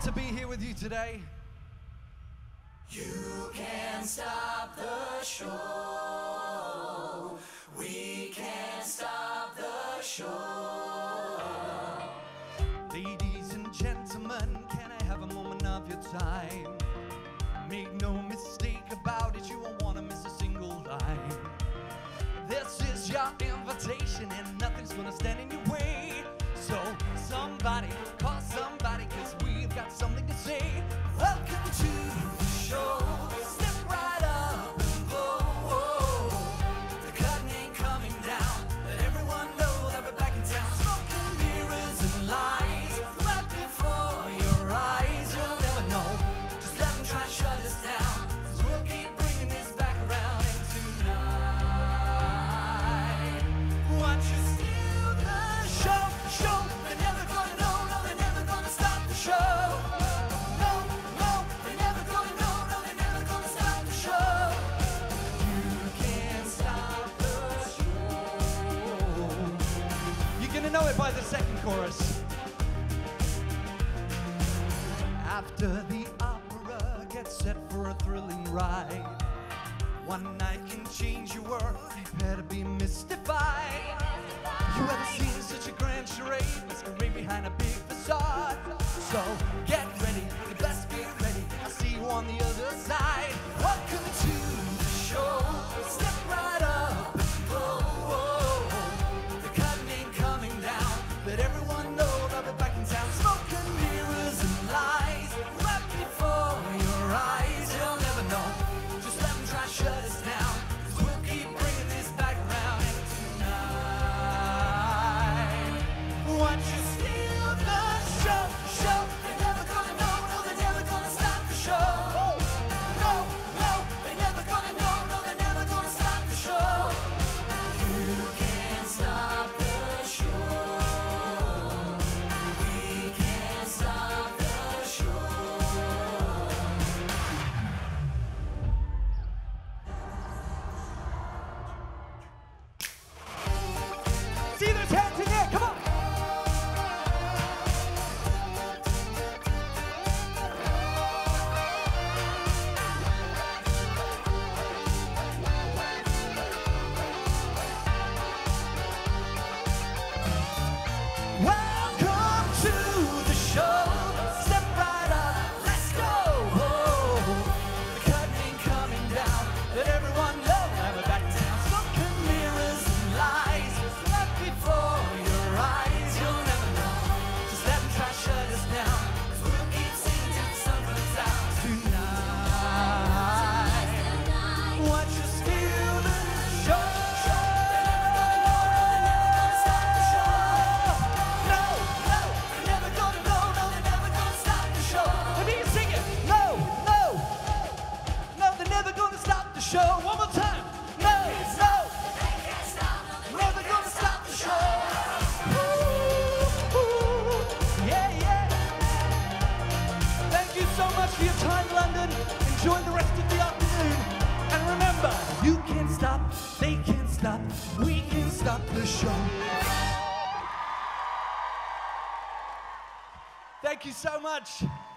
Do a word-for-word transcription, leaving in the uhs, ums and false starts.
to be here with you today. You can't stop the show. We can't stop the show. Ladies and gentlemen, can I have a moment of your time? Make no mistake about it, you won't want to miss a single line. This is your invitation and nothing's gonna stand in your way. So somebody, call somebody, cause we've got something to say. Welcome to the show. Step right up and go. The curtain ain't coming down. Let everyone know that we're back in town. Smoking mirrors and lies right before your eyes. You'll never know. Just let them try and shut us down. Cause we'll keep bringing this back around. And tonight, watch us steal the show. Show. They're never gonna know. No, they're never gonna stop the show. No, no, they're never gonna know. No, they're never gonna stop the show. You can't stop the show. You're gonna know it by the second chorus. After the opera, get set for a thrilling ride. One night can change your world. Prepare to be mystified. You ever seen such a grand charade masquerade behind a big facade? So get ready, you best be ready. I'll see you on the other side. Welcome to the show. Step right up and go. The curtain ain't coming down. Let everyone know that we're back in town. Smoking mirrors and lies right before your eyes. You'll never know. Just let them try and shut us down. Cause we'll keep bringing this back around. And tonight, watch you steal the show, show. They're never gonna know, no, they're never gonna stop the show. No, no, they're never gonna know, no, they're never gonna stop the show. You can't stop the show. We can't stop the show. See those hands in there, come on. Welcome to the show. Step right up, let's go. The curtain ain't coming down. Let everyone know that we're back in town. Smoking mirrors and lies right before your eyes. You'll never know. Just let them try to shut us down. Cause we'll keep singing till the sun comes out. Tonight, watch us steal the show. No, no, they're never gonna know. No, they're never gonna stop the show. Let me sing it. No, no, no, they're never gonna stop the show. One more time. No, no, never gonna stop the show. Ooh, ooh, yeah, yeah. Thank you so much for your time, London. Enjoy the rest of the afternoon. And remember, you can't stop, they can't stop, we can stop the show. Thank you so much.